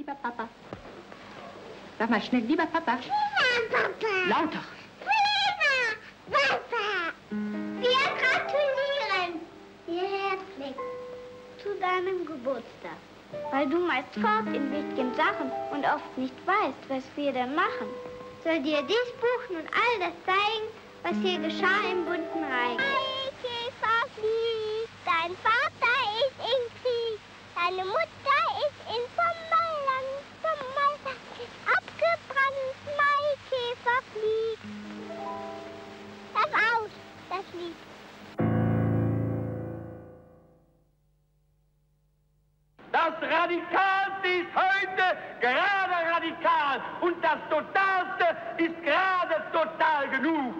lieber Papa. Sag mal schnell, lieber Papa. Lieber Papa. Lauter. Lieber Papa. Wir gratulieren dir herzlich zu deinem Geburtstag. Weil du meist fort in wichtigen Sachen und oft nicht weißt, was wir denn machen, soll dir dies Buch nun all das zeigen, was hier geschah im bunten Reich. Maikäfer fliegt, dein Vater ist im Krieg, deine Mutter ist in Sommerland, abgebrannt, Maikäfer fliegt. Das aus, das Lied. Das Radikalste ist heute gerade radikal und das Totalste ist gerade total genug.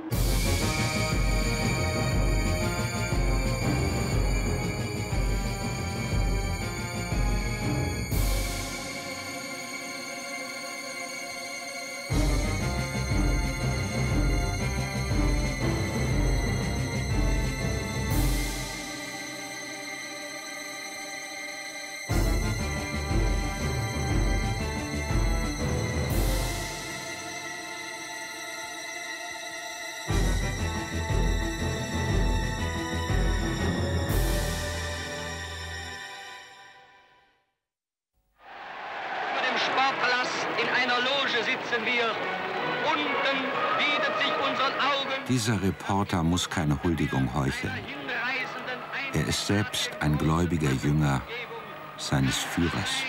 Dieser Reporter muss keine Huldigung heucheln. Er ist selbst ein gläubiger Jünger seines Führers.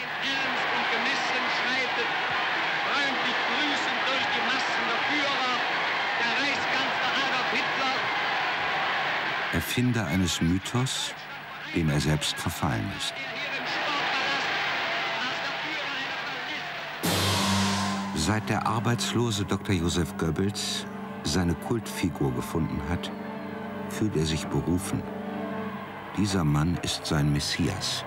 Erfinder eines Mythos, dem er selbst verfallen ist. Seit der arbeitslose Dr. Joseph Goebbels seine Kultfigur gefunden hat, fühlt er sich berufen. Dieser Mann ist sein Messias.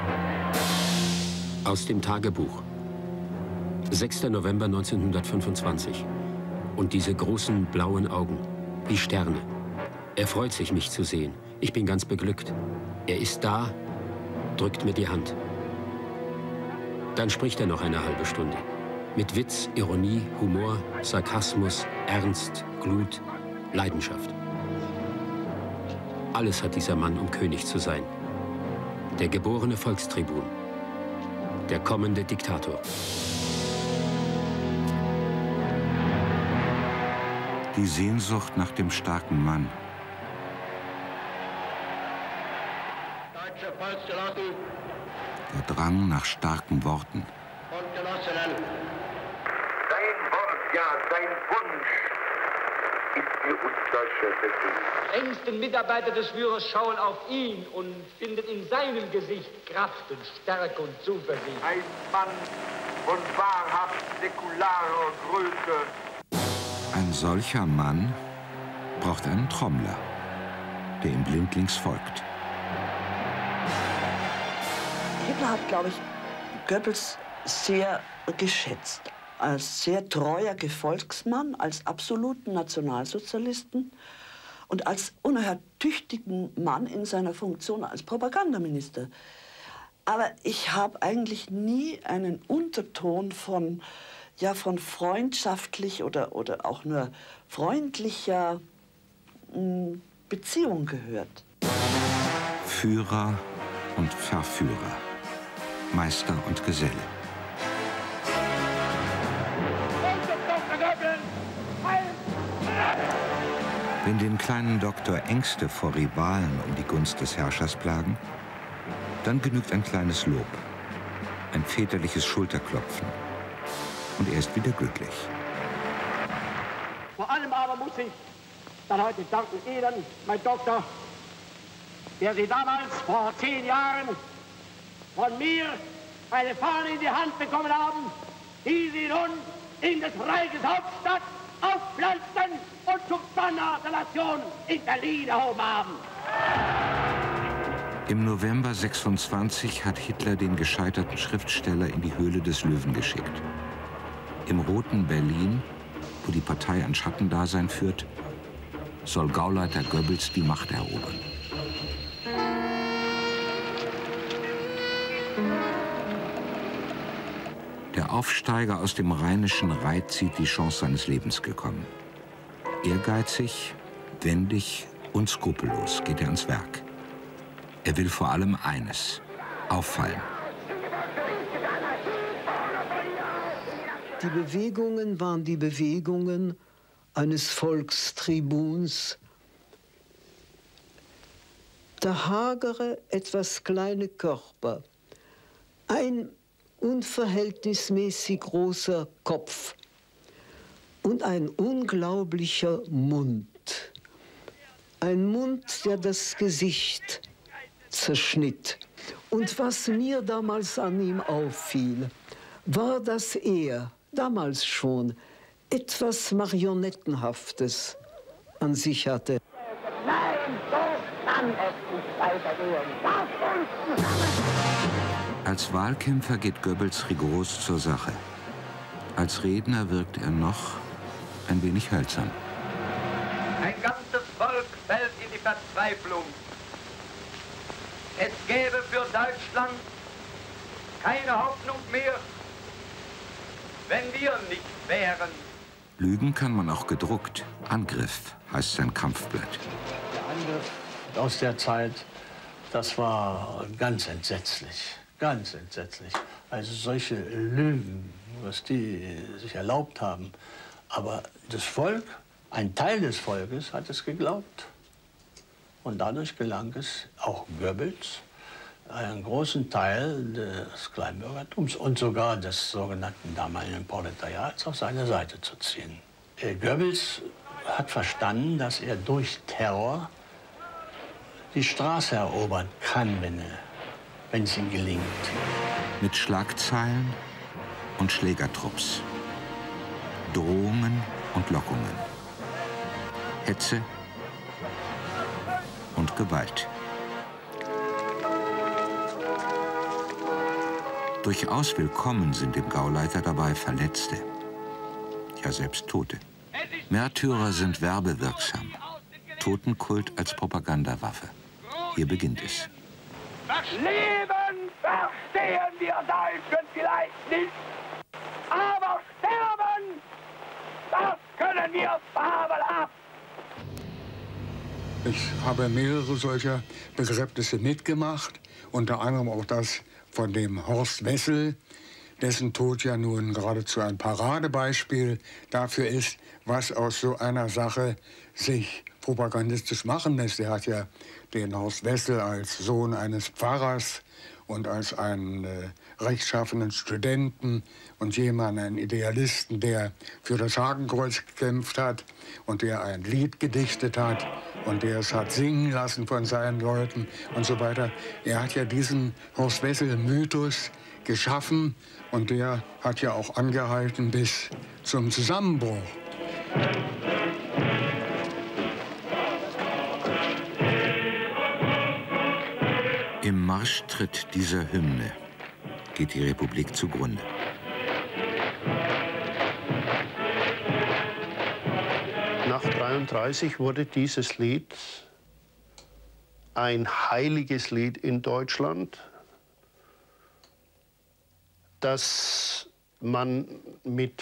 Aus dem Tagebuch. 6. November 1925. Und diese großen blauen Augen, wie Sterne. Er freut sich, mich zu sehen. Ich bin ganz beglückt. Er ist da, drückt mir die Hand. Dann spricht er noch eine halbe Stunde. Mit Witz, Ironie, Humor, Sarkasmus, Ernst, Glut, Leidenschaft. Alles hat dieser Mann, um König zu sein. Der geborene Volkstribun. Der kommende Diktator. Die Sehnsucht nach dem starken Mann. Der Drang nach starken Worten. Ja, sein Wunsch ist für uns Deutsche Befehl. Die engsten Mitarbeiter des Führers schauen auf ihn und finden in seinem Gesicht Kraft und Stärke und Zuversicht. Ein Mann von wahrhaft säkularer Größe. Ein solcher Mann braucht einen Trommler, der ihm blindlings folgt. Hitler hat, glaube ich, Goebbels sehr geschätzt. Als sehr treuer Gefolgsmann, als absoluten Nationalsozialisten und als unerhört tüchtigen Mann in seiner Funktion als Propagandaminister. Aber ich habe eigentlich nie einen Unterton von freundschaftlich oder auch nur freundlicher Beziehung gehört. Führer und Verführer, Meister und Geselle. Wenn den kleinen Doktor Ängste vor Rivalen um die Gunst des Herrschers plagen, dann genügt ein kleines Lob, ein väterliches Schulterklopfen und er ist wieder glücklich. Vor allem aber muss ich dann heute danken Ihnen, mein Doktor, der Sie damals vor 10 Jahren von mir eine Fahne in die Hand bekommen haben, die Sie nun in des Reiches Hauptstadt aufpflanzen und zum Banner der Nation in Berlin erhoben haben. Im November 26 hat Hitler den gescheiterten Schriftsteller in die Höhle des Löwen geschickt. Im roten Berlin, wo die Partei ein Schattendasein führt, soll Gauleiter Goebbels die Macht erobern. Der Aufsteiger aus dem rheinischen Reit sieht die Chance seines Lebens gekommen. Ehrgeizig, wendig und skrupellos geht er ans Werk. Er will vor allem eines: auffallen. Die Bewegungen waren die Bewegungen eines Volkstribuns. Der hagere, etwas kleine Körper, ein unverhältnismäßig großer Kopf und ein unglaublicher Mund. Ein Mund, der das Gesicht zerschnitt. Und was mir damals an ihm auffiel, war, dass er damals schon etwas Marionettenhaftes an sich hatte. Nein, so kann es nicht weitergehen. Lasst uns zusammen! Als Wahlkämpfer geht Goebbels rigoros zur Sache. Als Redner wirkt er noch ein wenig hölzern. Ein ganzes Volk fällt in die Verzweiflung. Es gäbe für Deutschland keine Hoffnung mehr, wenn wir nicht wären. Lügen kann man auch gedruckt. Angriff heißt sein Kampfblatt. Der Angriff aus der Zeit, das war ganz entsetzlich. Ganz entsetzlich. Also solche Lügen, was die sich erlaubt haben. Aber das Volk, ein Teil des Volkes hat es geglaubt. Und dadurch gelang es auch Goebbels, einen großen Teil des Kleinbürgertums und sogar des sogenannten damaligen Proletariats auf seine Seite zu ziehen. Goebbels hat verstanden, dass er durch Terror die Straße erobern kann, wenn es ihm gelingt. Mit Schlagzeilen und Schlägertrupps. Drohungen und Lockungen. Hetze und Gewalt. Durchaus willkommen sind dem Gauleiter dabei Verletzte, ja selbst Tote. Märtyrer sind werbewirksam. Totenkult als Propagandawaffe. Hier beginnt es. Das Leben verstehen wir Deutschen vielleicht nicht, aber sterben, das können wir fabelhaft. Ich habe mehrere solcher Begräbnisse mitgemacht, unter anderem auch das von dem Horst Wessel, dessen Tod ja nun geradezu ein Paradebeispiel dafür ist, was aus so einer Sache sich propagandistisch machen lässt. Er hat ja den Horst Wessel als Sohn eines Pfarrers und als einen rechtschaffenen Studenten und jemanden, einen Idealisten, der für das Hakenkreuz gekämpft hat und der ein Lied gedichtet hat und der es hat singen lassen von seinen Leuten und so weiter. Er hat ja diesen Horst Wessel-Mythos geschaffen und der hat ja auch angehalten bis zum Zusammenbruch. Im Marschtritt dieser Hymne geht die Republik zugrunde. Nach 1933 wurde dieses Lied ein heiliges Lied in Deutschland, das man mit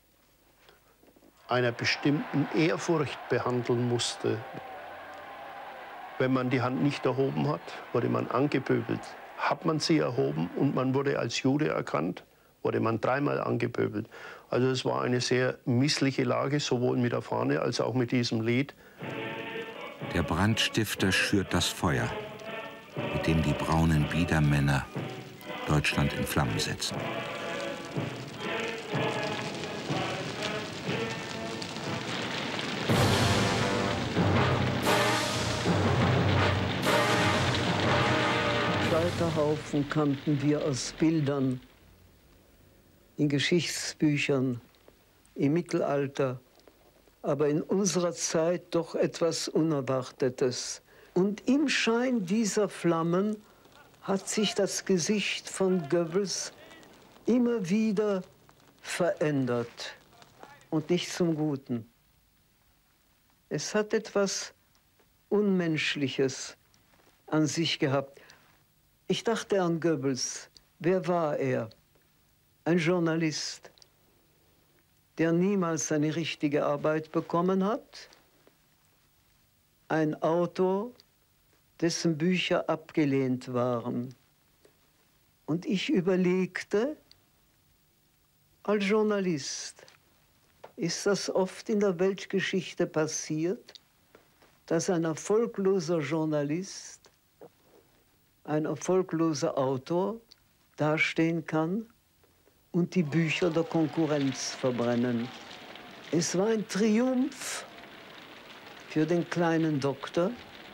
einer bestimmten Ehrfurcht behandeln musste. Wenn man die Hand nicht erhoben hat, wurde man angepöbelt. Hat man sie erhoben und man wurde als Jude erkannt, wurde man dreimal angepöbelt. Also es war eine sehr missliche Lage, sowohl mit der Fahne als auch mit diesem Lied. Der Brandstifter schürt das Feuer, mit dem die braunen Biedermänner Deutschland in Flammen setzen. Scheiterhaufen kannten wir aus Bildern, in Geschichtsbüchern, im Mittelalter, aber in unserer Zeit doch etwas Unerwartetes. Und im Schein dieser Flammen hat sich das Gesicht von Goebbels immer wieder verändert und nicht zum Guten. Es hat etwas Unmenschliches an sich gehabt. Ich dachte an Goebbels. Wer war er? ein Journalist, der niemals seine richtige Arbeit bekommen hat, ein Autor, dessen Bücher abgelehnt waren. Und ich überlegte, als Journalist, ist das oft in der Weltgeschichte passiert, dass ein erfolgloser Journalist, ein erfolgloser Autor dastehen kann und die Bücher der Konkurrenz verbrennen. Es war ein Triumph für den kleinen Doktor.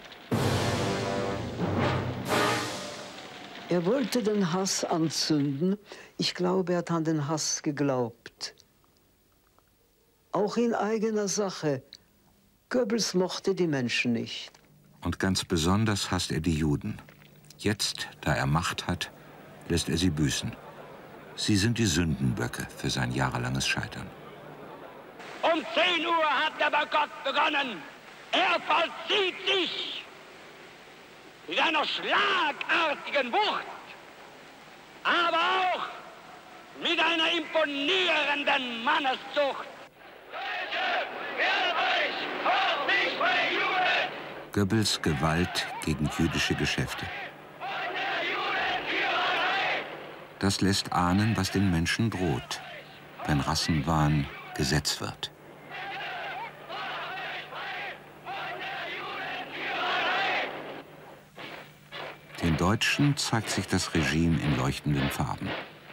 Er wollte den Hass anzünden. Ich glaube, er hat an den Hass geglaubt. Auch in eigener Sache. Goebbels mochte die Menschen nicht. Und ganz besonders hasst er die Juden. Jetzt, da er Macht hat, lässt er sie büßen. Sie sind die Sündenböcke für sein jahrelanges Scheitern. Um 10 Uhr hat der Boykott begonnen. Er vollzieht sich mit einer schlagartigen Wucht, aber auch mit einer imponierenden Manneszucht. Goebbels Gewalt gegen jüdische Geschäfte. Das lässt ahnen, was den Menschen droht, wenn Rassenwahn Gesetz wird. Den Deutschen zeigt sich das Regime in leuchtenden Farben.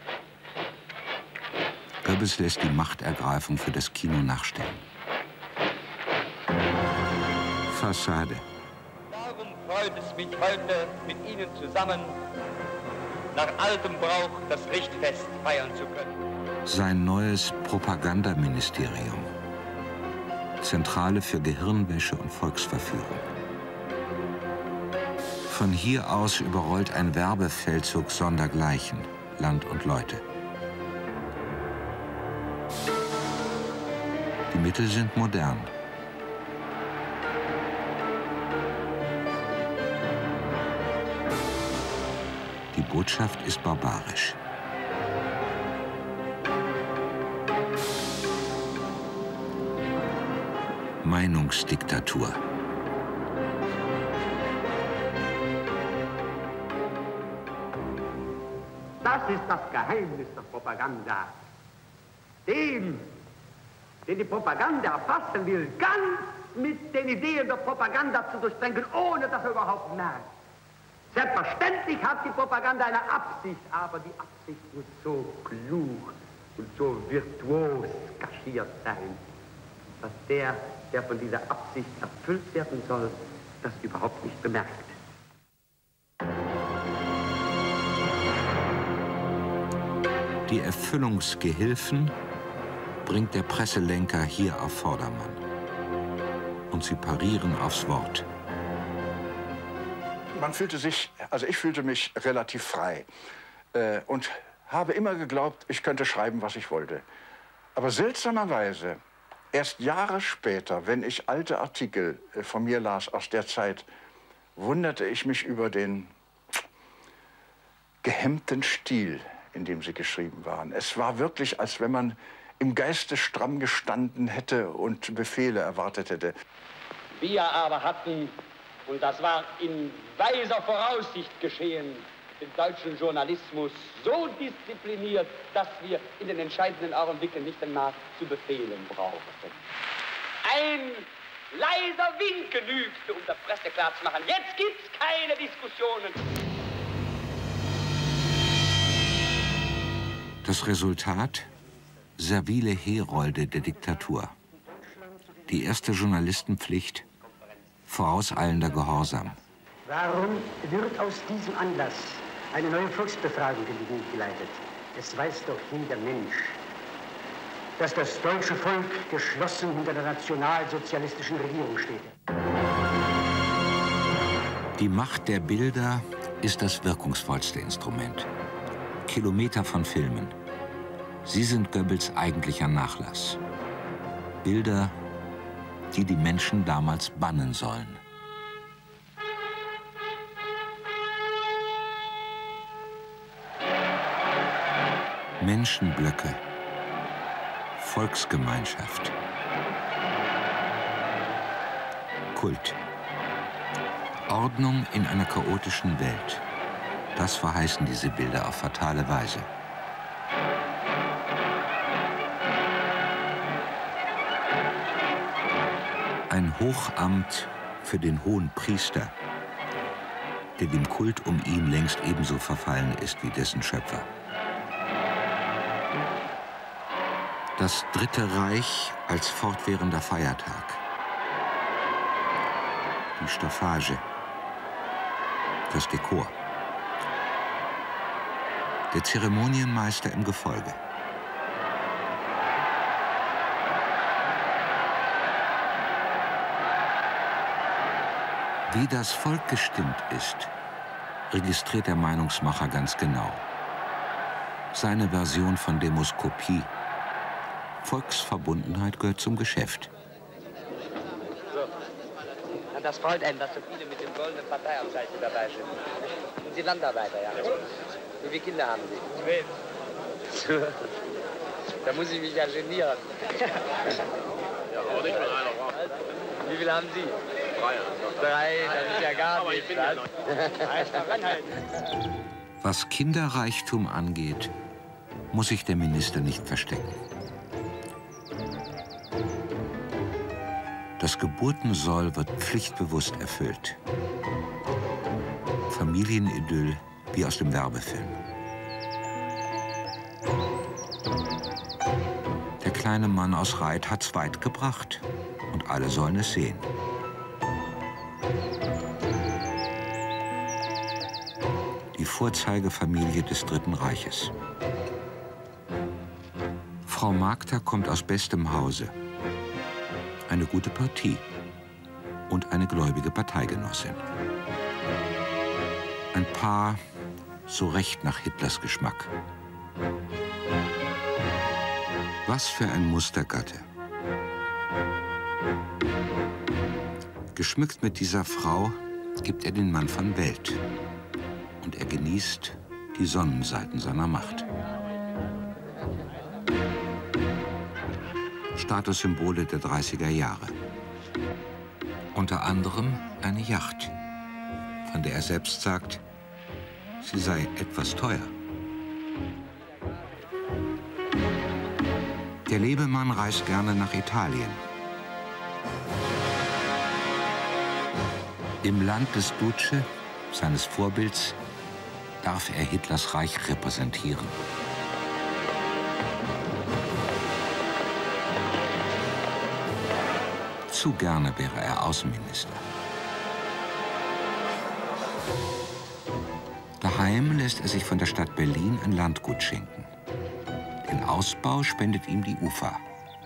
Goebbels lässt die Machtergreifung für das Kino nachstellen. Fassade. Darum freut es mich heute, mit Ihnen zusammen nach altem Brauch das Richtfest feiern zu können. Sein neues Propagandaministerium. Zentrale für Gehirnwäsche und Volksverführung. Von hier aus überrollt ein Werbefeldzug sondergleichen, Land und Leute. Die Mittel sind modern. Die Botschaft ist barbarisch. Meinungsdiktatur. Das ist das Geheimnis der Propaganda. Den die Propaganda erfassen will, ganz mit den Ideen der Propaganda zu durchdenken, ohne dass er überhaupt merkt. Selbstverständlich hat die Propaganda eine Absicht, aber die Absicht muss so klug und so virtuos kaschiert sein, dass der von dieser Absicht erfüllt werden soll, das überhaupt nicht bemerkt. Die Erfüllungsgehilfen bringt der Presselenker hier auf Vordermann. Und sie parieren aufs Wort. Man fühlte sich, also ich fühlte mich relativ frei und habe immer geglaubt, ich könnte schreiben, was ich wollte. Aber seltsamerweise, erst Jahre später, wenn ich alte Artikel von mir las aus der Zeit, wunderte ich mich über den gehemmten Stil, in dem sie geschrieben waren. Es war wirklich, als wenn man im Geiste stramm gestanden hätte und Befehle erwartet hätte. Wir aber hatten, und das war in weiser Voraussicht geschehen, den deutschen Journalismus so diszipliniert, dass wir in den entscheidenden Augenblicken nicht einmal zu befehlen brauchten. Ein leiser Wind genügte, um der Presse klarzumachen, jetzt gibt's keine Diskussionen. Das Resultat? Servile Herolde der Diktatur. Die erste Journalistenpflicht, vorauseilender Gehorsam. Warum wird aus diesem Anlass eine neue Volksbefragung in die Wege geleitet? Es weiß doch jeder Mensch, dass das deutsche Volk geschlossen hinter der nationalsozialistischen Regierung steht. Die Macht der Bilder ist das wirkungsvollste Instrument. Kilometer von Filmen. Sie sind Goebbels eigentlicher Nachlass. Bilder, die die Menschen damals bannen sollen. Menschenblöcke, Volksgemeinschaft, Kult, Ordnung in einer chaotischen Welt. Das verheißen diese Bilder auf fatale Weise. Ein Hochamt für den hohen Priester, der dem Kult um ihn längst ebenso verfallen ist wie dessen Schöpfer. Das Dritte Reich als fortwährender Feiertag. Die Staffage. Das Dekor. Der Zeremonienmeister im Gefolge. Wie das Volk gestimmt ist, registriert der Meinungsmacher ganz genau. Seine Version von Demoskopie. Volksverbundenheit gehört zum Geschäft. So. Und das freut einen, dass so viele mit dem goldenen Parteiabzeichen dabei sind. Und Sie Landarbeiter, ja. Wie viele Kinder haben Sie? 12. Da muss ich mich ja genieren. Ja, aber nicht mit einer Frau. Wie viele haben Sie? 3. 3, das ist ja gar nichts. Was Kinderreichtum angeht, muss sich der Minister nicht verstecken. Das Geburtensoll wird pflichtbewusst erfüllt. Familienidyll wie aus dem Werbefilm. Der kleine Mann aus Reit hat's weit gebracht und alle sollen es sehen. Die Vorzeigefamilie des Dritten Reiches. Frau Magda kommt aus bestem Hause. Eine gute Partie und eine gläubige Parteigenossin. Ein Paar so recht nach Hitlers Geschmack. Was für ein Mustergatte. Geschmückt mit dieser Frau gibt er den Mann von Welt. Und er genießt die Sonnenseiten seiner Macht. Statussymbole der 30er Jahre. Unter anderem eine Yacht, von der er selbst sagt, sie sei etwas teuer. Der Lebemann reist gerne nach Italien. Im Land des Duce, seines Vorbilds, darf er Hitlers Reich repräsentieren. Zu gerne wäre er Außenminister. Daheim lässt er sich von der Stadt Berlin ein Landgut schenken. Den Ausbau spendet ihm die UFA.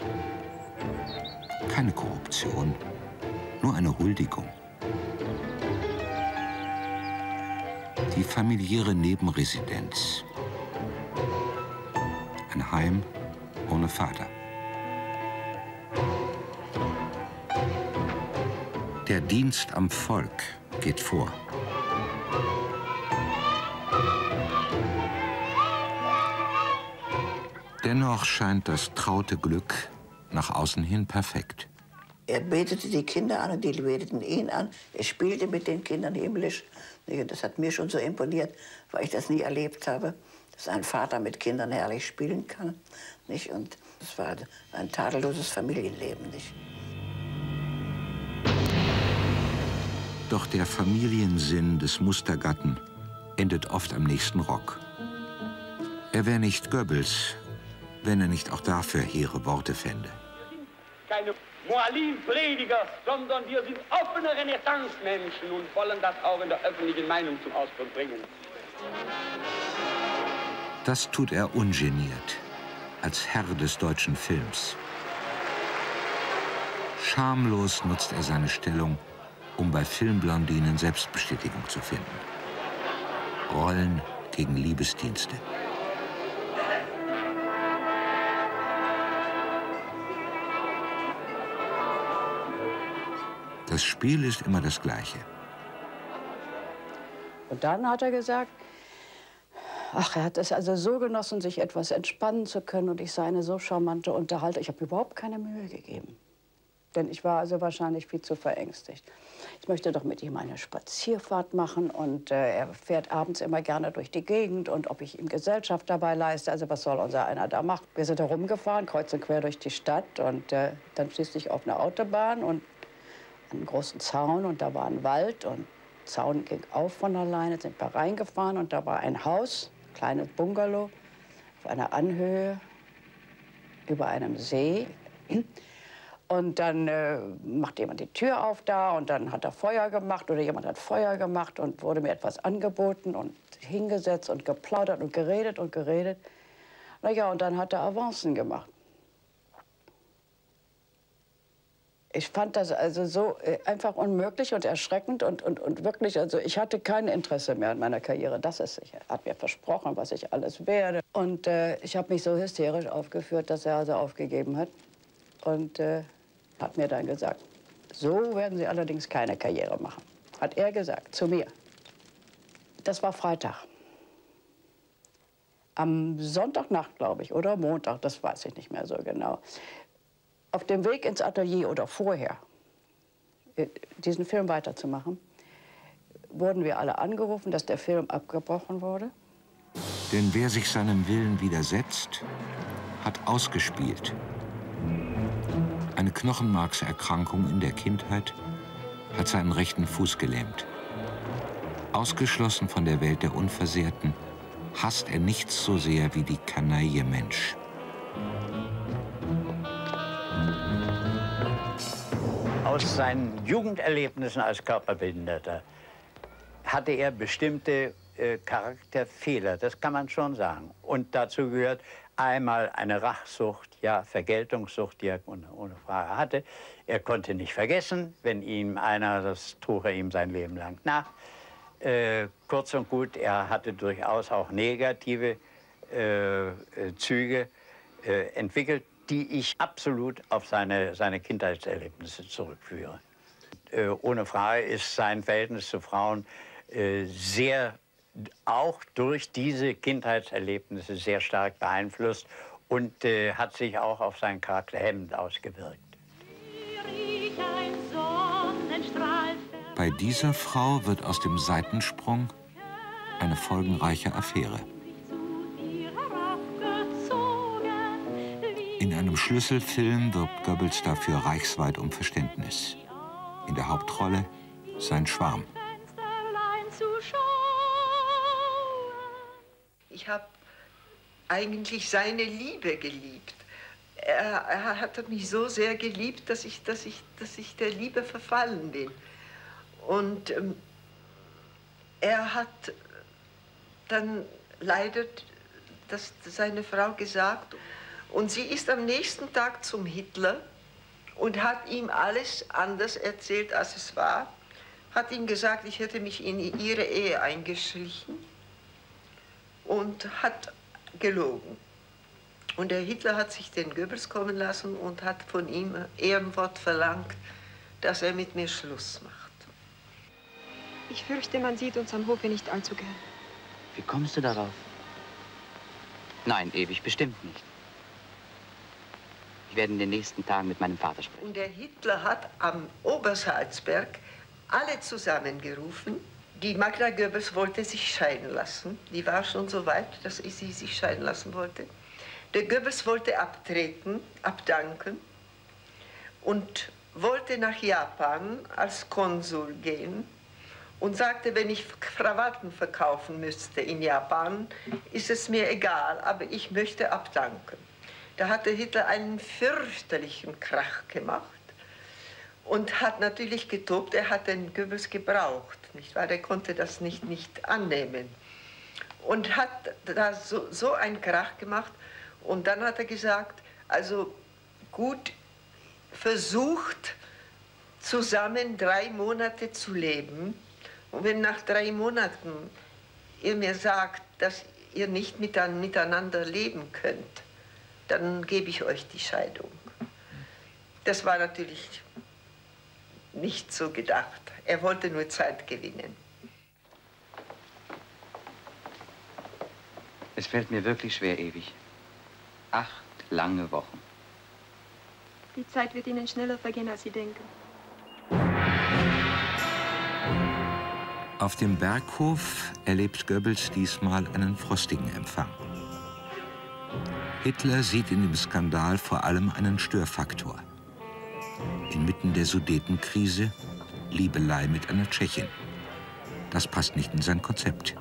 Keine Korruption, nur eine Huldigung. Die familiäre Nebenresidenz. Ein Heim ohne Vater. Der Dienst am Volk geht vor. Dennoch scheint das traute Glück nach außen hin perfekt. Er betete die Kinder an und die beteten ihn an. Er spielte mit den Kindern himmlisch. Das hat mir schon so imponiert, weil ich das nie erlebt habe, dass ein Vater mit Kindern herrlich spielen kann. Und es war ein tadelloses Familienleben. Doch der Familiensinn des Mustergatten endet oft am nächsten Rock. Er wäre nicht Goebbels, wenn er nicht auch dafür hehre Worte fände. Keine Moalim-Prediger, sondern wir sind offene Renaissance-Menschen und wollen das auch in der öffentlichen Meinung zum Ausdruck bringen. Das tut er ungeniert, als Herr des deutschen Films. Schamlos nutzt er seine Stellung, um bei Filmblondinen Selbstbestätigung zu finden. Rollen gegen Liebesdienste. Das Spiel ist immer das gleiche. Und dann hat er gesagt, Ach, er hat es also so genossen, sich etwas entspannen zu können. Und ich sei eine so charmante Unterhalter. Ich habe überhaupt keine Mühe gegeben. Denn ich war also wahrscheinlich viel zu verängstigt. Ich möchte doch mit ihm eine Spazierfahrt machen. Und er fährt abends immer gerne durch die Gegend. Und ob ich ihm Gesellschaft dabei leiste, also was soll unser einer da machen? Wir sind da rumgefahren, kreuz und quer durch die Stadt. Und dann schließlich auf eine Autobahn und einen großen Zaun. Und da war ein Wald. Und der Zaun ging auf von alleine, sind wir reingefahren. Und da war ein Haus, ein kleines Bungalow, auf einer Anhöhe über einem See. Und dann macht jemand die Tür auf da und dann hat er Feuer gemacht oder jemand hat Feuer gemacht und wurde mir etwas angeboten und hingesetzt und geplaudert und geredet und geredet. Na ja, und dann hat er Avancen gemacht. Ich fand das also so einfach unmöglich und erschreckend und wirklich, also ich hatte kein Interesse mehr an meiner Karriere. Das ist sicher. Er hat mir versprochen, was ich alles werde. Und ich habe mich so hysterisch aufgeführt, dass er also aufgegeben hat. Und hat mir dann gesagt, so werden Sie allerdings keine Karriere machen. Hat er gesagt, zu mir. Das war Freitag. Am Sonntagnacht, glaube ich, oder Montag, das weiß ich nicht mehr so genau. Auf dem Weg ins Atelier oder vorher, diesen Film weiterzumachen, wurden wir alle angerufen, dass der Film abgebrochen wurde. Denn wer sich seinem Willen widersetzt, hat ausgespielt. Eine Knochenmarkserkrankung in der Kindheit hat seinen rechten Fuß gelähmt. Ausgeschlossen von der Welt der Unversehrten, hasst er nichts so sehr wie die Kanaille Mensch. Aus seinen Jugenderlebnissen als Körperbehinderter hatte er bestimmte Charakterfehler, das kann man schon sagen. Und dazu gehört einmal eine Rachsucht, ja, Vergeltungssucht, die er ohne Frage hatte. Er konnte nicht vergessen, wenn ihm einer, das trug er ihm sein Leben lang nach. Kurz und gut, er hatte durchaus auch negative Züge entwickelt, die ich absolut auf seine Kindheitserlebnisse zurückführe. Ohne Frage ist sein Verhältnis zu Frauen sehr, auch durch diese Kindheitserlebnisse sehr stark beeinflusst und hat sich auch auf seinen Charakter hemmend ausgewirkt. Bei dieser Frau wird aus dem Seitensprung eine folgenreiche Affäre. In einem Schlüsselfilm wirbt Goebbels dafür reichsweit um Verständnis. In der Hauptrolle sein Schwarm. Ich habe eigentlich seine Liebe geliebt. Er hat mich so sehr geliebt, dass ich der Liebe verfallen bin. Und er hat dann leider seine Frau gesagt. Und sie ist am nächsten Tag zum Hitler und hat ihm alles anders erzählt, als es war. Hat ihm gesagt, ich hätte mich in ihre Ehe eingeschlichen und hat gelogen. Und der Hitler hat sich den Goebbels kommen lassen und hat von ihm Ehrenwort verlangt, dass er mit mir Schluss macht. Ich fürchte, man sieht uns am Hofe nicht allzu gern. Wie kommst du darauf? Nein, ewig bestimmt nicht. Ich werde in den nächsten Tagen mit meinem Vater sprechen. Und der Hitler hat am Obersalzberg alle zusammengerufen. Die Magda Goebbels wollte sich scheiden lassen. Die war schon so weit, dass sie sich scheiden lassen wollte. Der Goebbels wollte abtreten, abdanken und wollte nach Japan als Konsul gehen und sagte, wenn ich Krawatten verkaufen müsste in Japan, ist es mir egal, aber ich möchte abdanken. Da hat der Hitler einen fürchterlichen Krach gemacht und hat natürlich getobt. Er hat den Goebbels gebraucht, nicht wahr? Der konnte das nicht annehmen und hat da so einen Krach gemacht. Und dann hat er gesagt, also gut, versucht zusammen 3 Monate zu leben. Und wenn nach 3 Monaten ihr mir sagt, dass ihr nicht miteinander leben könnt, dann gebe ich euch die Scheidung. Das war natürlich nicht so gedacht. Er wollte nur Zeit gewinnen. Es fällt mir wirklich schwer, ewig. 8 lange Wochen. Die Zeit wird Ihnen schneller vergehen, als Sie denken. Auf dem Berghof erlebt Goebbels diesmal einen frostigen Empfang. Hitler sieht in dem Skandal vor allem einen Störfaktor. Inmitten der Sudetenkrise Liebelei mit einer Tschechin. Das passt nicht in sein Konzept.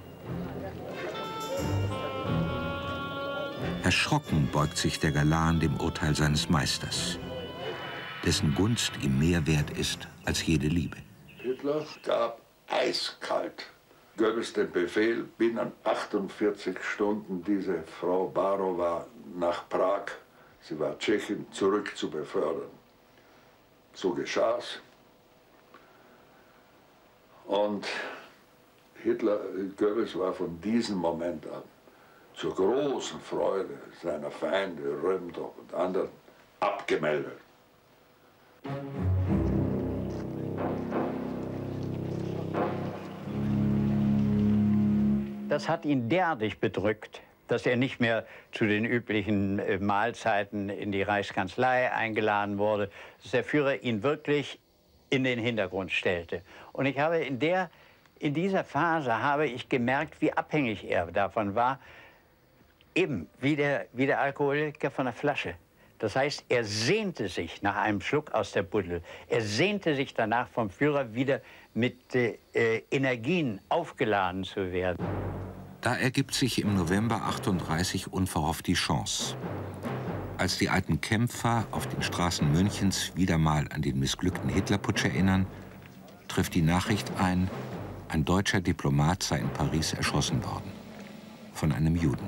Erschrocken beugt sich der Galan dem Urteil seines Meisters, dessen Gunst ihm mehr wert ist als jede Liebe. Hitler gab eiskalt Goebbels den Befehl, binnen 48 Stunden diese Frau Barowa nach Prag, sie war Tschechin, zurück zu befördern. So geschah es. Und Goebbels war von diesem Moment an zur großen Freude seiner Feinde, Römdorf und anderen, abgemeldet. Das hat ihn derartig bedrückt, dass er nicht mehr zu den üblichen Mahlzeiten in die Reichskanzlei eingeladen wurde, dass der Führer ihn wirklich in den Hintergrund stellte. Und ich habe in dieser Phase habe ich gemerkt, wie abhängig er davon war, eben wie der Alkoholiker von der Flasche. Das heißt, er sehnte sich nach einem Schluck aus der Buddel. Er sehnte sich danach, vom Führer wieder mit Energien aufgeladen zu werden. Da ergibt sich im November 38 unverhofft die Chance. Als die alten Kämpfer auf den Straßen Münchens wieder mal an den missglückten Hitlerputsch erinnern, trifft die Nachricht ein deutscher Diplomat sei in Paris erschossen worden. Von einem Juden.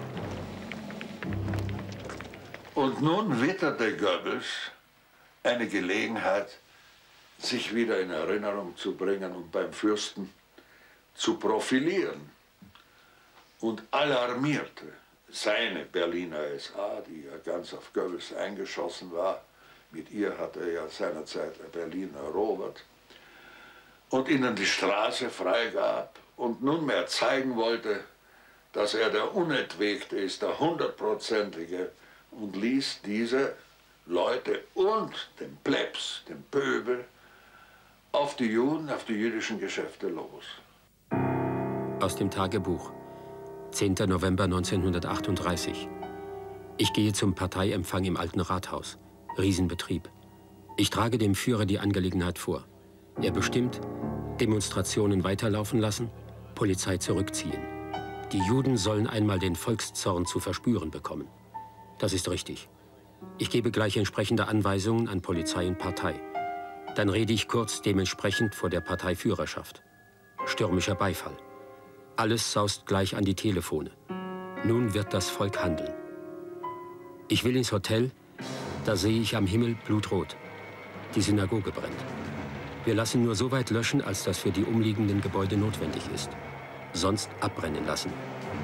Und nun witterte Goebbels eine Gelegenheit, sich wieder in Erinnerung zu bringen und beim Fürsten zu profilieren. Und alarmierte seine Berliner SA, die ja ganz auf Goebbels eingeschossen war. Mit ihr hat er ja seinerzeit Berlin erobert. Und ihnen die Straße freigab und nunmehr zeigen wollte, dass er der Unentwegte ist, der Hundertprozentige, und ließ diese Leute und den Plebs, den Pöbel, auf die Juden, auf die jüdischen Geschäfte los. Aus dem Tagebuch, 10. November 1938. Ich gehe zum Parteiempfang im Alten Rathaus. Riesenbetrieb. Ich trage dem Führer die Angelegenheit vor. Er bestimmt, Demonstrationen weiterlaufen lassen, Polizei zurückziehen. Die Juden sollen einmal den Volkszorn zu verspüren bekommen. Das ist richtig. Ich gebe gleich entsprechende Anweisungen an Polizei und Partei. Dann rede ich kurz dementsprechend vor der Parteiführerschaft. Stürmischer Beifall. Alles saust gleich an die Telefone. Nun wird das Volk handeln. Ich will ins Hotel, da sehe ich am Himmel blutrot. Die Synagoge brennt. Wir lassen nur so weit löschen, als das für die umliegenden Gebäude notwendig ist. Sonst abbrennen lassen.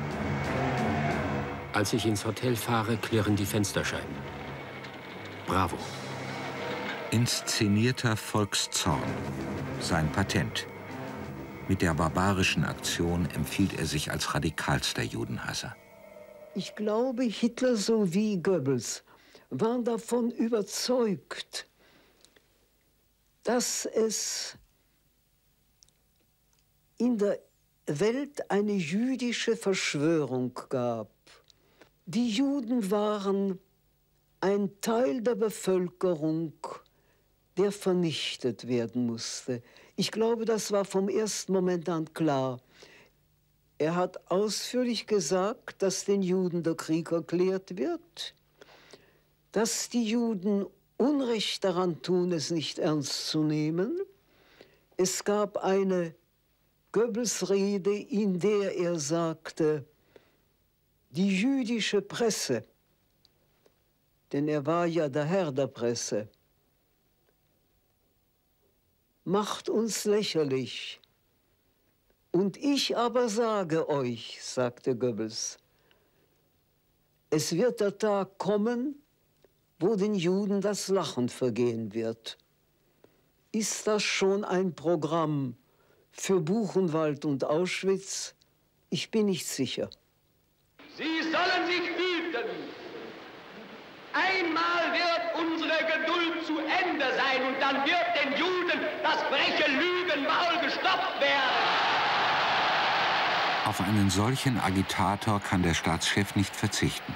Als ich ins Hotel fahre, klirren die Fensterscheiben. Bravo. Inszenierter Volkszorn. Sein Patent. Mit der barbarischen Aktion empfiehlt er sich als radikalster Judenhasser. Ich glaube, Hitler sowie Goebbels waren davon überzeugt, dass es in der Welt eine jüdische Verschwörung gab. Die Juden waren ein Teil der Bevölkerung, der vernichtet werden musste. Ich glaube, das war vom ersten Moment an klar. Er hat ausführlich gesagt, dass den Juden der Krieg erklärt wird, dass die Juden Unrecht daran tun, es nicht ernst zu nehmen. Es gab eine Goebbels-Rede, in der er sagte, die jüdische Presse, denn er war ja der Herr der Presse, macht uns lächerlich. Und ich aber sage euch, sagte Goebbels, es wird der Tag kommen, wo den Juden das Lachen vergehen wird. Ist das schon ein Programm für Buchenwald und Auschwitz? Ich bin nicht sicher. Sie sollen sich hüten. Einmal wird unsere Geduld zu Ende sein und dann wird den Juden das freche Lügenmaul gestopft werden. Auf einen solchen Agitator kann der Staatschef nicht verzichten.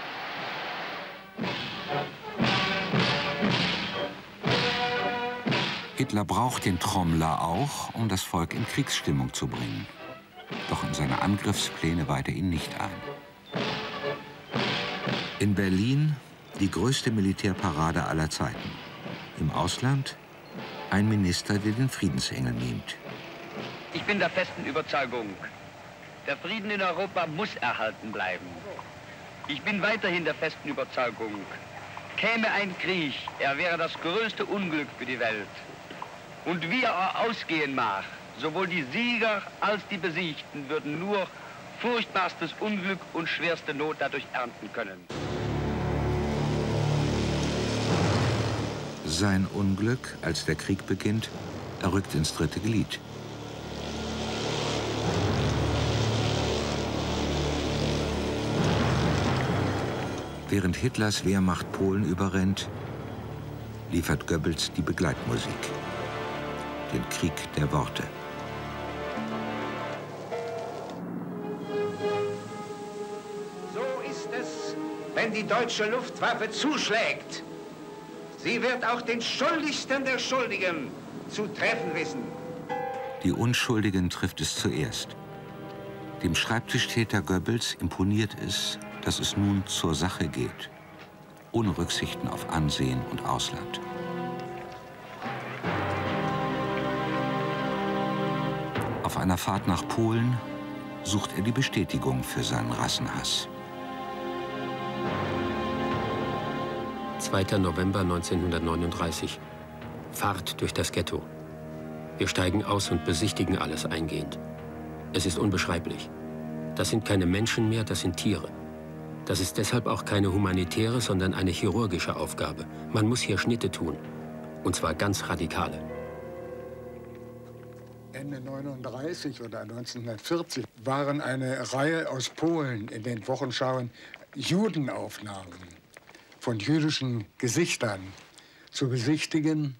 Hitler braucht den Trommler auch, um das Volk in Kriegsstimmung zu bringen. Doch in seine Angriffspläne weiht er ihn nicht ein. In Berlin die größte Militärparade aller Zeiten. Im Ausland ein Minister, der den Friedensengel mimt. Ich bin der festen Überzeugung, der Frieden in Europa muss erhalten bleiben. Ich bin weiterhin der festen Überzeugung, käme ein Krieg, er wäre das größte Unglück für die Welt. Und wie er ausgehen mag, sowohl die Sieger als die Besiegten würden nur furchtbarstes Unglück und schwerste Not dadurch ernten können. Sein Unglück, als der Krieg beginnt, er rückt ins dritte Glied. Während Hitlers Wehrmacht Polen überrennt, liefert Goebbels die Begleitmusik. Den Krieg der Worte. So ist es, wenn die deutsche Luftwaffe zuschlägt. Sie wird auch den Schuldigsten der Schuldigen zu treffen wissen. Die Unschuldigen trifft es zuerst. Dem Schreibtischtäter Goebbels imponiert es, dass es nun zur Sache geht, ohne Rücksichten auf Ansehen und Ausland. Auf einer Fahrt nach Polen sucht er die Bestätigung für seinen Rassenhass. 2. November 1939. Fahrt durch das Ghetto. Wir steigen aus und besichtigen alles eingehend. Es ist unbeschreiblich. Das sind keine Menschen mehr, das sind Tiere. Das ist deshalb auch keine humanitäre, sondern eine chirurgische Aufgabe. Man muss hier Schnitte tun. Und zwar ganz radikale. Ende 1939 oder 1940 waren eine Reihe aus Polen in den Wochenschauen Judenaufnahmen von jüdischen Gesichtern zu besichtigen.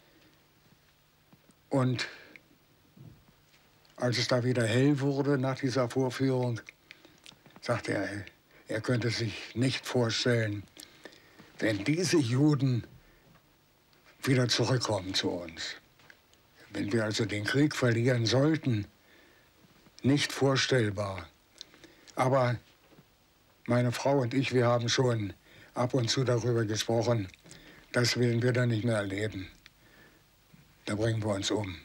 Und als es da wieder hell wurde nach dieser Vorführung, sagte er könnte sich nicht vorstellen, wenn diese Juden wieder zurückkommen zu uns. Wenn wir also den Krieg verlieren sollten, nicht vorstellbar. Aber meine Frau und ich, wir haben schon ab und zu darüber gesprochen, das werden wir dann nicht mehr erleben. Da bringen wir uns um.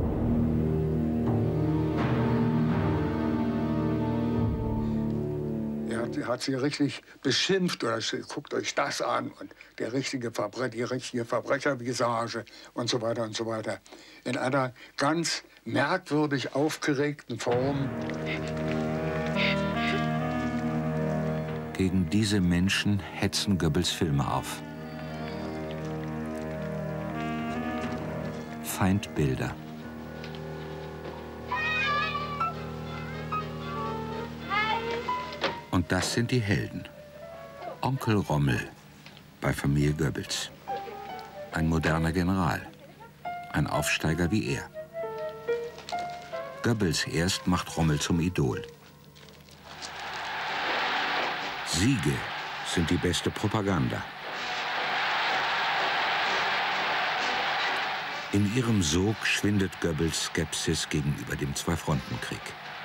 Er hat sie richtig beschimpft oder guckt euch das an und die richtige Verbrechervisage und so weiter und so weiter. In einer ganz merkwürdig aufgeregten Form. Gegen diese Menschen hetzen Goebbels Filme auf. Feindbilder. Und das sind die Helden. Onkel Rommel bei Familie Goebbels. Ein moderner General. Ein Aufsteiger wie er. Goebbels erst macht Rommel zum Idol. Siege sind die beste Propaganda. In ihrem Sog schwindet Goebbels Skepsis gegenüber dem Zweifrontenkrieg.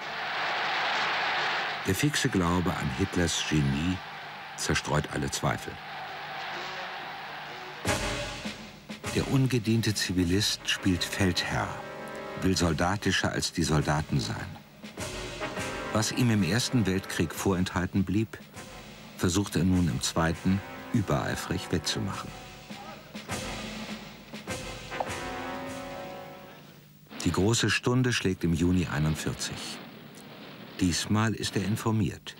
Der fixe Glaube an Hitlers Genie zerstreut alle Zweifel. Der ungediente Zivilist spielt Feldherr, will soldatischer als die Soldaten sein. Was ihm im Ersten Weltkrieg vorenthalten blieb, versucht er nun im Zweiten übereifrig wettzumachen. Die große Stunde schlägt im Juni 1941. Diesmal ist er informiert.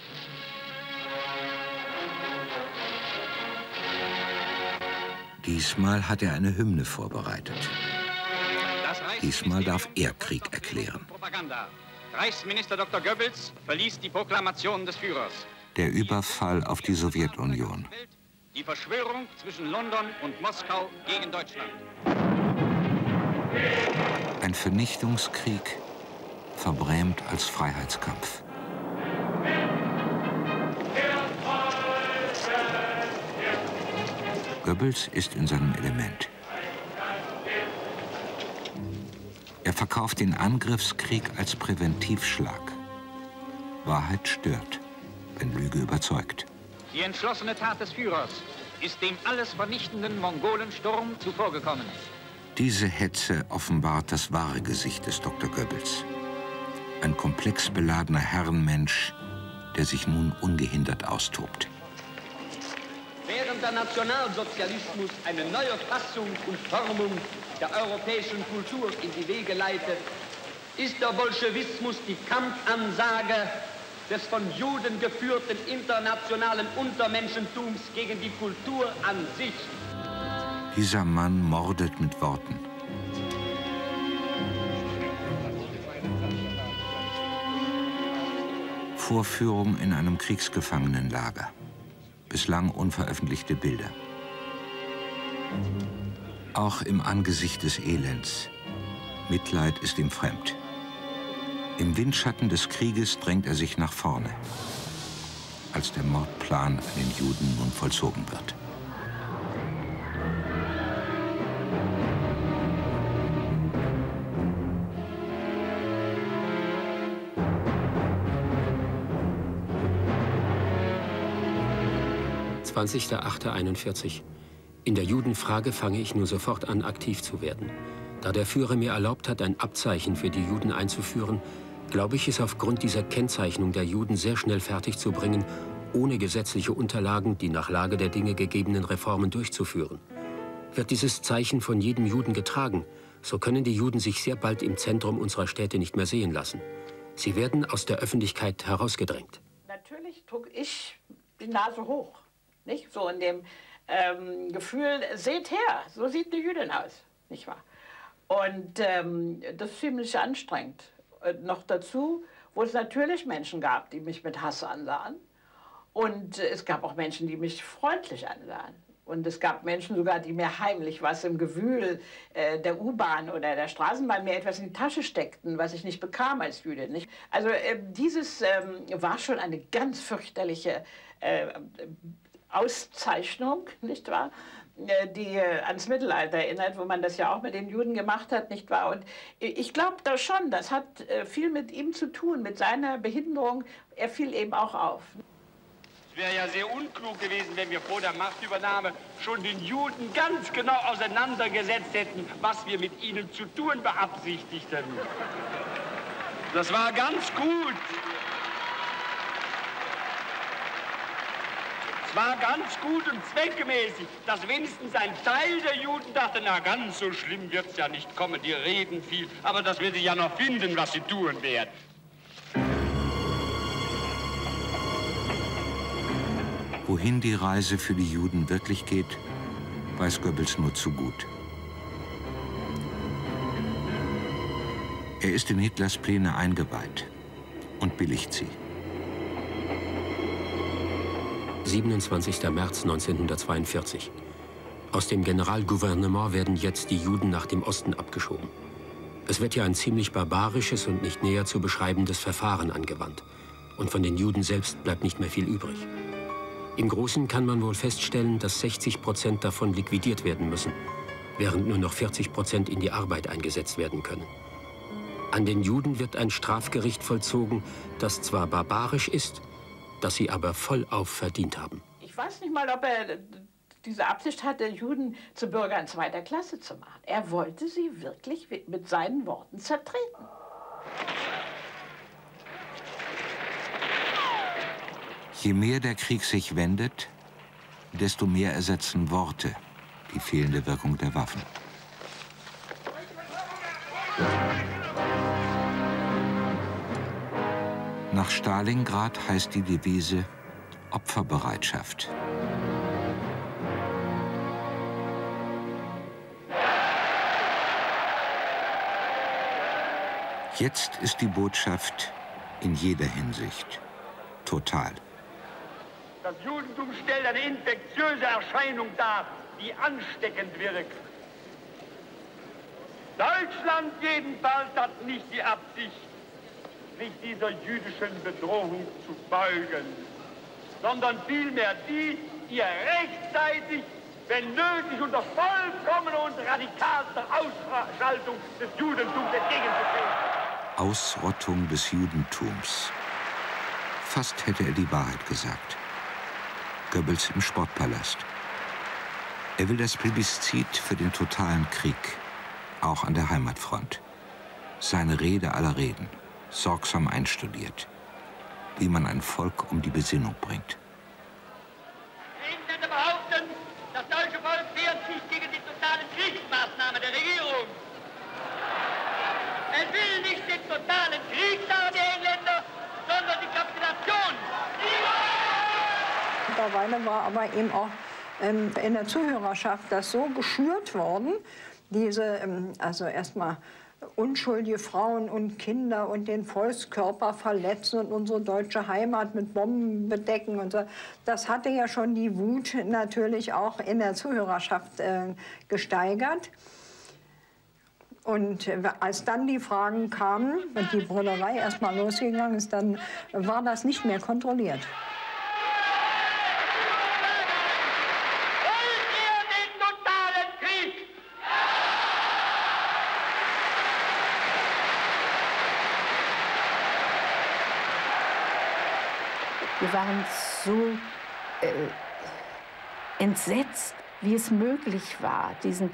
Diesmal hat er eine Hymne vorbereitet. Diesmal darf er Krieg erklären. Propaganda. Reichsminister Dr. Goebbels verliest die Proklamation des Führers. Der Überfall auf die Sowjetunion. Die Verschwörung zwischen London und Moskau gegen Deutschland. Ein Vernichtungskrieg, verbrämt als Freiheitskampf. Goebbels ist in seinem Element. Er verkauft den Angriffskrieg als Präventivschlag. Wahrheit stört, wenn Lüge überzeugt. Die entschlossene Tat des Führers ist dem alles vernichtenden Mongolensturm zuvorgekommen. Diese Hetze offenbart das wahre Gesicht des Dr. Goebbels. Ein komplex beladener Herrenmensch, der sich nun ungehindert austobt. Während der Nationalsozialismus eine neue Fassung und Formung der europäischen Kultur in die Wege leitet, ist der Bolschewismus die Kampfansage des von Juden geführten internationalen Untermenschentums gegen die Kultur an sich. Dieser Mann mordet mit Worten. Vorführung in einem Kriegsgefangenenlager. Bislang unveröffentlichte Bilder. Auch im Angesicht des Elends. Mitleid ist ihm fremd. Im Windschatten des Krieges drängt er sich nach vorne, als der Mordplan an den Juden nun vollzogen wird. »20.08.41. In der Judenfrage fange ich nur sofort an, aktiv zu werden. Da der Führer mir erlaubt hat, ein Abzeichen für die Juden einzuführen, glaube ich, es aufgrund dieser Kennzeichnung der Juden sehr schnell fertigzubringen, ohne gesetzliche Unterlagen die nach Lage der Dinge gegebenen Reformen durchzuführen. Wird dieses Zeichen von jedem Juden getragen, so können die Juden sich sehr bald im Zentrum unserer Städte nicht mehr sehen lassen. Sie werden aus der Öffentlichkeit herausgedrängt.« Natürlich trug ich die Nase hoch, nicht? So in dem Gefühl, seht her, so sieht eine Jüdin aus, nicht wahr? Und das ist ziemlich anstrengend. Noch dazu, wo es natürlich Menschen gab, die mich mit Hass ansahen. Und es gab auch Menschen, die mich freundlich ansahen. Und es gab Menschen sogar, die mir heimlich was im Gewühl der U-Bahn oder der Straßenbahn mir etwas in die Tasche steckten, was ich nicht bekam als Jüdin. Nicht? Also dieses war schon eine ganz fürchterliche Auszeichnung, nicht wahr? Die ans Mittelalter erinnert, wo man das ja auch mit den Juden gemacht hat, nicht wahr? Und ich glaube da schon, das hat viel mit ihm zu tun, mit seiner Behinderung. Er fiel eben auch auf. Es wäre ja sehr unklug gewesen, wenn wir vor der Machtübernahme schon den Juden ganz genau auseinandergesetzt hätten, was wir mit ihnen zu tun beabsichtigten. Das war ganz gut. Es war ganz gut und zweckmäßig, dass wenigstens ein Teil der Juden dachte, na, ganz so schlimm wird's ja nicht kommen, die reden viel, aber das wird sich ja noch finden, was sie tun werden. Wohin die Reise für die Juden wirklich geht, weiß Goebbels nur zu gut. Er ist in Hitlers Pläne eingeweiht und billigt sie. 27. März 1942. Aus dem Generalgouvernement werden jetzt die Juden nach dem Osten abgeschoben. Es wird ja ein ziemlich barbarisches und nicht näher zu beschreibendes Verfahren angewandt. Und von den Juden selbst bleibt nicht mehr viel übrig. Im Großen kann man wohl feststellen, dass 60% davon liquidiert werden müssen, während nur noch 40% in die Arbeit eingesetzt werden können. An den Juden wird ein Strafgericht vollzogen, das zwar barbarisch ist, das sie aber vollauf verdient haben. Ich weiß nicht mal, ob er diese Absicht hatte, Juden zu Bürgern zweiter Klasse zu machen. Er wollte sie wirklich mit seinen Worten zertreten. Je mehr der Krieg sich wendet, desto mehr ersetzen Worte die fehlende Wirkung der Waffen. Nach Stalingrad heißt die Devise Opferbereitschaft. Jetzt ist die Botschaft in jeder Hinsicht total. Das Judentum stellt eine infektiöse Erscheinung dar, die ansteckend wirkt. Deutschland jedenfalls hat nicht die Absicht, sich dieser jüdischen Bedrohung zu beugen, sondern vielmehr die, ihr rechtzeitig, wenn nötig, unter vollkommener und radikalster Ausschaltung des Judentums entgegenzutreten. Ausrottung des Judentums. Fast hätte er die Wahrheit gesagt. Goebbels im Sportpalast. Er will das Plebiszit für den totalen Krieg, auch an der Heimatfront. Seine Rede aller Reden, sorgsam einstudiert, wie man ein Volk um die Besinnung bringt. Ich behaupten, das deutsche Volk wehrt sich gegen die totalen Kriegsmaßnahmen der Regierung. Es will nicht den totalen Krieg, sagen die Engländer, sondern die Kapitulation. Mittlerweile war aber eben auch in der Zuhörerschaft das so geschürt worden, diese, also erstmal unschuldige Frauen und Kinder und den Volkskörper verletzen und unsere deutsche Heimat mit Bomben bedecken und so. Das hatte ja schon die Wut natürlich auch in der Zuhörerschaft gesteigert. Und als dann die Fragen kamen und die Brüllerei erstmal losgegangen ist, dann war das nicht mehr kontrolliert. Wir waren so entsetzt, wie es möglich war, diesen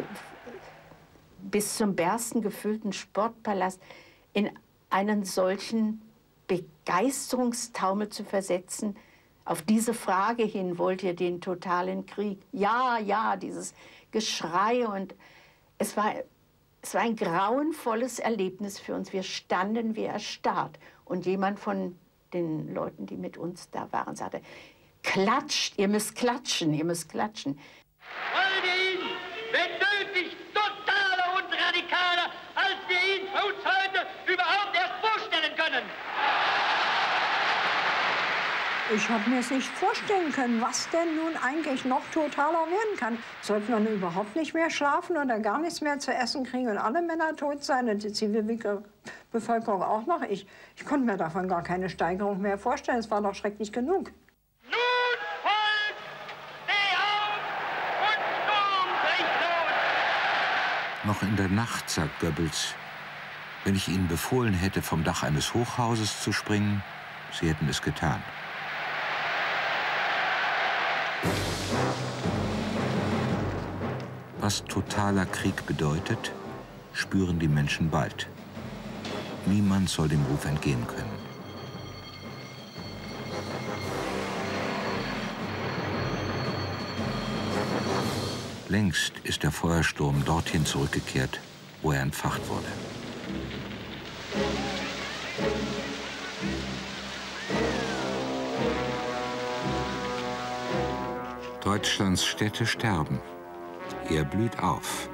bis zum Bersten gefüllten Sportpalast in einen solchen Begeisterungstaumel zu versetzen. Auf diese Frage hin, wollt ihr den totalen Krieg? Ja, ja, dieses Geschrei. Und es war ein grauenvolles Erlebnis für uns. Wir standen wie erstarrt. Und jemand von den Leuten, die mit uns da waren, sagte, klatscht, ihr müsst klatschen, ihr müsst klatschen. Wollen wir ihn, wenn nötig, totaler und radikaler, als wir ihn für uns heute überhaupt erst vorstellen können. Ich habe mir es nicht vorstellen können, was denn nun eigentlich noch totaler werden kann. Sollte man überhaupt nicht mehr schlafen oder gar nichts mehr zu essen kriegen und alle Männer tot sein und die Zivilbevölkerung auch noch? Ich konnte mir davon gar keine Steigerung mehr vorstellen. Es war doch schrecklich genug. Noch in der Nacht sagt Goebbels, wenn ich ihnen befohlen hätte, vom Dach eines Hochhauses zu springen, sie hätten es getan. Was totaler Krieg bedeutet, spüren die Menschen bald. Niemand soll dem Ruf entgehen können. Längst ist der Feuersturm dorthin zurückgekehrt, wo er entfacht wurde. Deutschlands Städte sterben. Er blüht auf.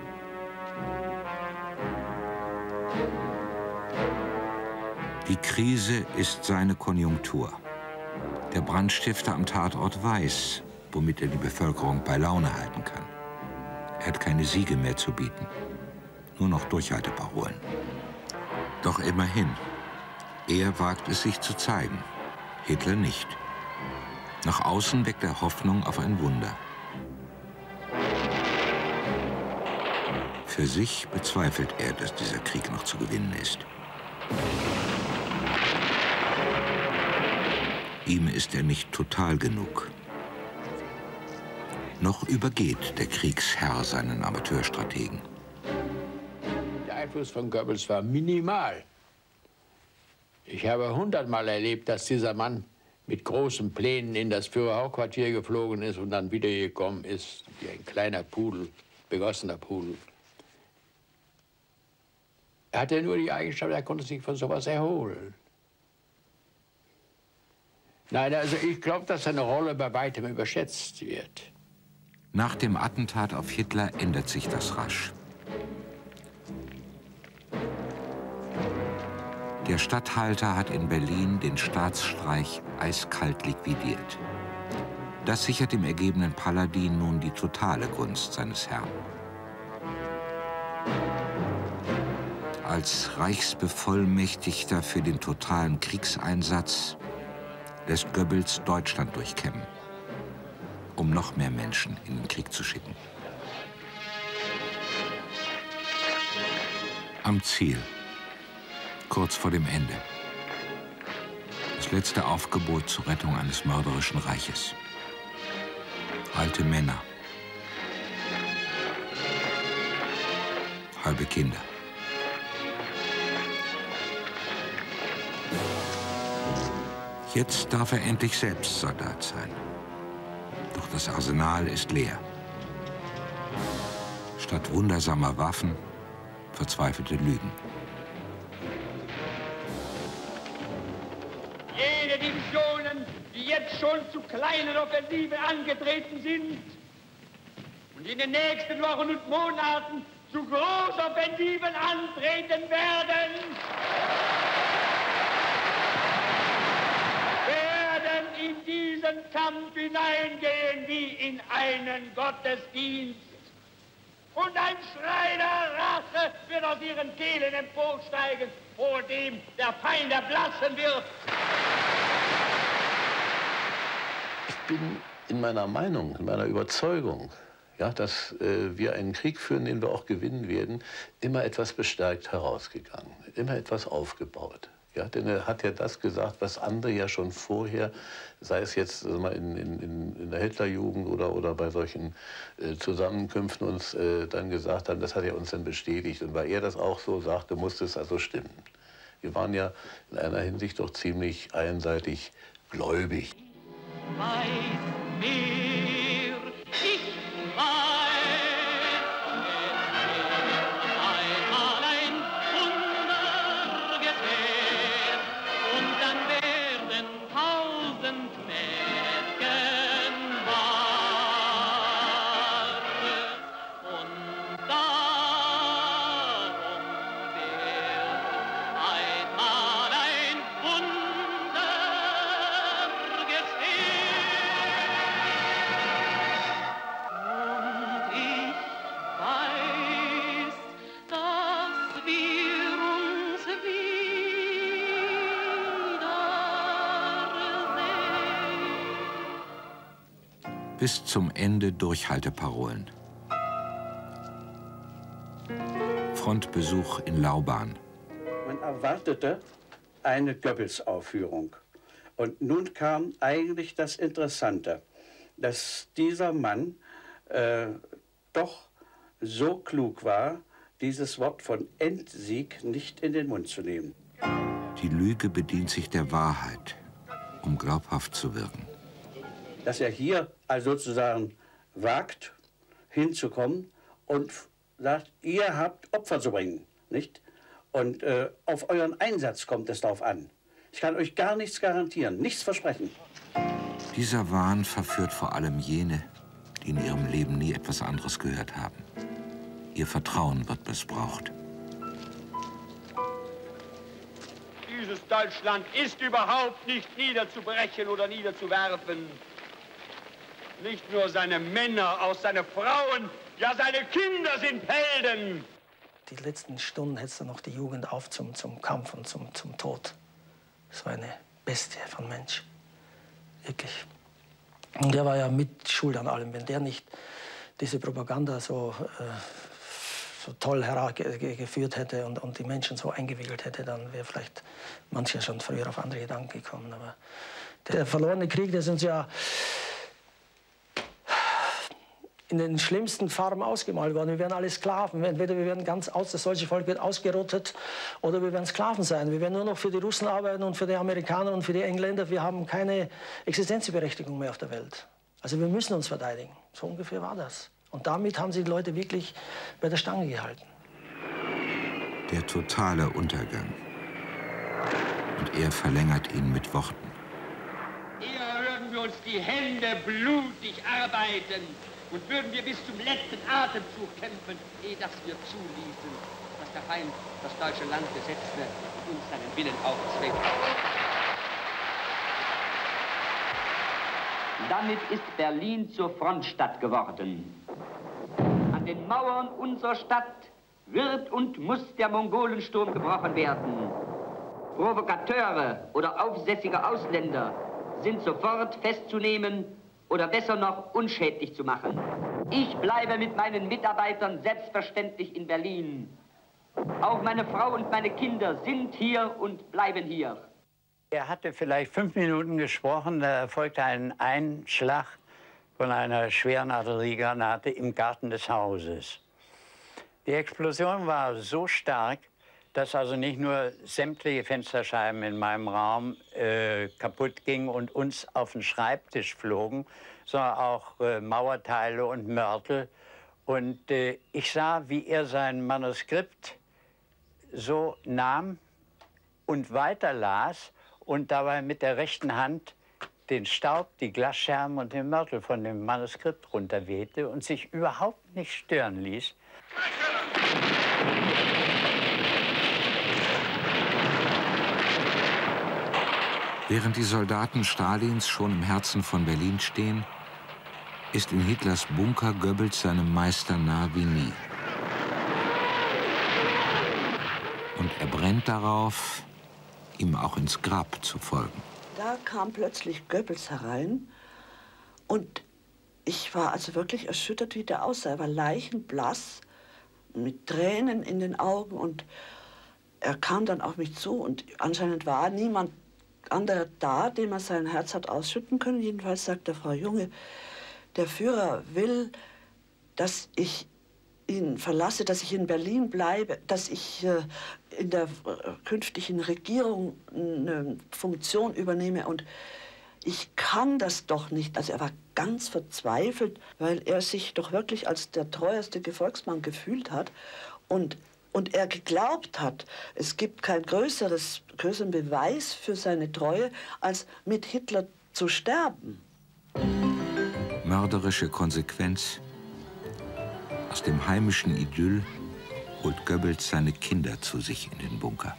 Die Krise ist seine Konjunktur. Der Brandstifter am Tatort weiß, womit er die Bevölkerung bei Laune halten kann. Er hat keine Siege mehr zu bieten, nur noch Durchhalteparolen. Doch immerhin, er wagt es sich zu zeigen, Hitler nicht. Nach außen weckt er Hoffnung auf ein Wunder. Für sich bezweifelt er, dass dieser Krieg noch zu gewinnen ist. Ihm ist er nicht total genug. Noch übergeht der Kriegsherr seinen Amateurstrategen. Der Einfluss von Goebbels war minimal. Ich habe 100-mal erlebt, dass dieser Mann mit großen Plänen in das Führerhauptquartier geflogen ist und dann wiedergekommen ist, wie ein kleiner Pudel, begossener Pudel. Er hatte nur die Eigenschaft, er konnte sich von sowas erholen. Nein, also ich glaube, dass seine Rolle bei weitem überschätzt wird. Nach dem Attentat auf Hitler ändert sich das rasch. Der Statthalter hat in Berlin den Staatsstreich eiskalt liquidiert. Das sichert dem ergebenen Paladin nun die totale Gunst seines Herrn. Als Reichsbevollmächtigter für den totalen Kriegseinsatz lässt Goebbels Deutschland durchkämmen, um noch mehr Menschen in den Krieg zu schicken. Am Ziel, kurz vor dem Ende. Das letzte Aufgebot zur Rettung eines mörderischen Reiches. Alte Männer, halbe Kinder. Jetzt darf er endlich selbst Soldat sein. Doch das Arsenal ist leer. Statt wundersamer Waffen, verzweifelte Lügen. Jene Divisionen, die jetzt schon zu kleinen Offensiven angetreten sind und in den nächsten Wochen und Monaten zu Großoffensiven antreten werden, werden in diesen Kampf hineingehen wie in einen Gottesdienst. Und ein Schrei der Rache wird aus ihren Kehlen emporsteigen, vor dem der Feind erblassen wird. Ich bin in meiner Meinung, in meiner Überzeugung, ja, dass wir einen Krieg führen, den wir auch gewinnen werden, immer etwas bestärkt herausgegangen, immer etwas aufgebaut. Ja, denn er hat ja das gesagt, was andere ja schon vorher, sei es jetzt also mal in der Hitlerjugend oder bei solchen Zusammenkünften uns dann gesagt haben, das hat er uns dann bestätigt. Und weil er das auch so sagte, musste es also stimmen. Wir waren ja in einer Hinsicht doch ziemlich einseitig gläubig. Weiß mir, ich bis zum Ende Durchhalteparolen. Frontbesuch in Lauban. Man erwartete eine Goebbels-Aufführung. Und nun kam eigentlich das Interessante, dass dieser Mann doch so klug war, dieses Wort von Endsieg nicht in den Mund zu nehmen. Die Lüge bedient sich der Wahrheit, um glaubhaft zu wirken. Dass er hier also sozusagen wagt, hinzukommen und sagt, ihr habt Opfer zu bringen, nicht? Und auf euren Einsatz kommt es darauf an. Ich kann euch gar nichts garantieren, nichts versprechen. Dieser Wahn verführt vor allem jene, die in ihrem Leben nie etwas anderes gehört haben. Ihr Vertrauen wird missbraucht. Dieses Deutschland ist überhaupt nicht niederzubrechen oder niederzuwerfen. Nicht nur seine Männer, auch seine Frauen, ja seine Kinder sind Helden. Die letzten Stunden hetzte noch die Jugend auf zum Kampf und zum Tod. Das war eine Bestie von Mensch, wirklich. Und der war ja mit schuld an allem. Wenn der nicht diese Propaganda so toll herausgeführt hätte und die Menschen so eingewickelt hätte, dann wäre vielleicht mancher schon früher auf andere Gedanken gekommen. Aber der verlorene Krieg, der ist uns ja in den schlimmsten Farben ausgemalt worden. Wir werden alle Sklaven. Entweder wir werden das deutsche Volk wird ausgerottet oder wir werden Sklaven sein. Wir werden nur noch für die Russen arbeiten und für die Amerikaner und für die Engländer. Wir haben keine Existenzberechtigung mehr auf der Welt. Also wir müssen uns verteidigen. So ungefähr war das. Und damit haben sie die Leute wirklich bei der Stange gehalten. Der totale Untergang. Und er verlängert ihn mit Worten. Eher würden wir uns die Hände blutig arbeiten und würden wir bis zum letzten Atemzug kämpfen, ehe dass wir zuließen, dass der Feind das deutsche Land besetzte und uns seinen Willen aufzwingt. Damit ist Berlin zur Frontstadt geworden. An den Mauern unserer Stadt wird und muss der Mongolensturm gebrochen werden. Provokateure oder aufsässige Ausländer sind sofort festzunehmen oder besser noch unschädlich zu machen. Ich bleibe mit meinen Mitarbeitern selbstverständlich in Berlin. Auch meine Frau und meine Kinder sind hier und bleiben hier. Er hatte vielleicht 5 Minuten gesprochen, da erfolgte ein Einschlag von einer schweren Artilleriegranate im Garten des Hauses. Die Explosion war so stark, dass also nicht nur sämtliche Fensterscheiben in meinem Raum kaputt gingen und uns auf den Schreibtisch flogen, sondern auch Mauerteile und Mörtel. Und ich sah, wie er sein Manuskript so nahm und weiterlas und dabei mit der rechten Hand den Staub, die Glasscherben und den Mörtel von dem Manuskript runterwehte und sich überhaupt nicht stören ließ. Während die Soldaten Stalins schon im Herzen von Berlin stehen, ist in Hitlers Bunker Goebbels seinem Meister nah wie nie. Und er brennt darauf, ihm auch ins Grab zu folgen. Da kam plötzlich Goebbels herein und ich war also wirklich erschüttert, wie der aussah. Er war leichenblass, mit Tränen in den Augen und er kam dann auf mich zu und anscheinend war niemand anderer da, dem er sein Herz hat ausschütten können. Jedenfalls sagte Frau Junge, der Führer will, dass ich ihn verlasse, dass ich in Berlin bleibe, dass ich in der künftigen Regierung eine Funktion übernehme. Und ich kann das doch nicht. Also er war ganz verzweifelt, weil er sich doch wirklich als der treueste Gefolgsmann gefühlt hat. Und er geglaubt hat, es gibt keinen größeren Beweis für seine Treue, als mit Hitler zu sterben. Mörderische Konsequenz. Aus dem heimischen Idyll holt Goebbels seine Kinder zu sich in den Bunker.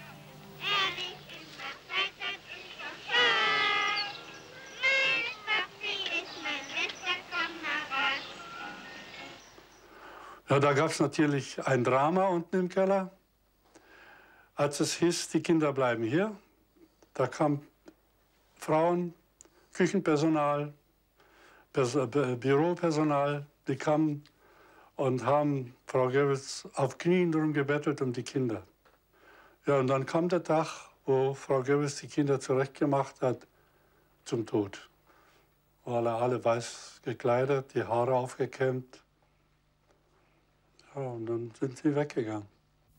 Ja, da gab es natürlich ein Drama unten im Keller. Als es hieß, die Kinder bleiben hier, da kamen Frauen, Küchenpersonal, Büropersonal, die kamen und haben Frau Goebbels auf Knien drum gebettelt um die Kinder. Ja, und dann kam der Tag, wo Frau Goebbels die Kinder zurechtgemacht hat zum Tod. Alle weiß gekleidet, die Haare aufgekämmt. Ja, und dann sind sie weggegangen.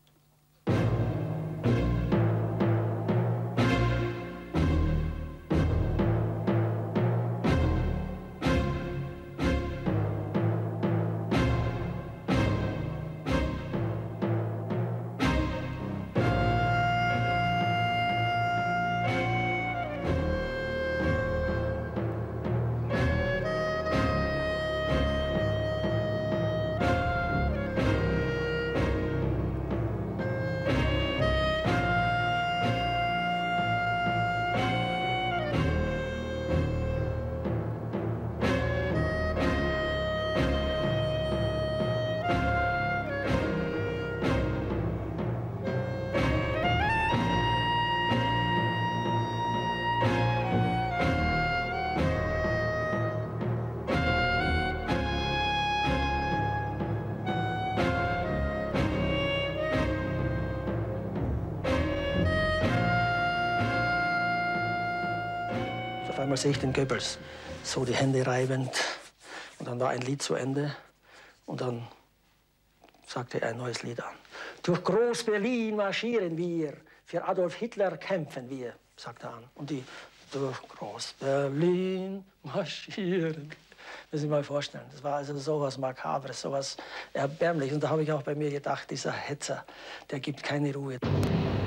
Auf einmal sehe ich den Goebbels, so die Hände reibend. Und dann war ein Lied zu Ende. Und dann sagte er ein neues Lied an. Durch Groß-Berlin marschieren wir, für Adolf Hitler kämpfen wir, sagte er an. Und die durch Groß-Berlin marschieren. Das sich mal vorstellen. Das war also sowas Makabres, sowas Erbärmliches. Und da habe ich auch bei mir gedacht, dieser Hetzer, der gibt keine Ruhe.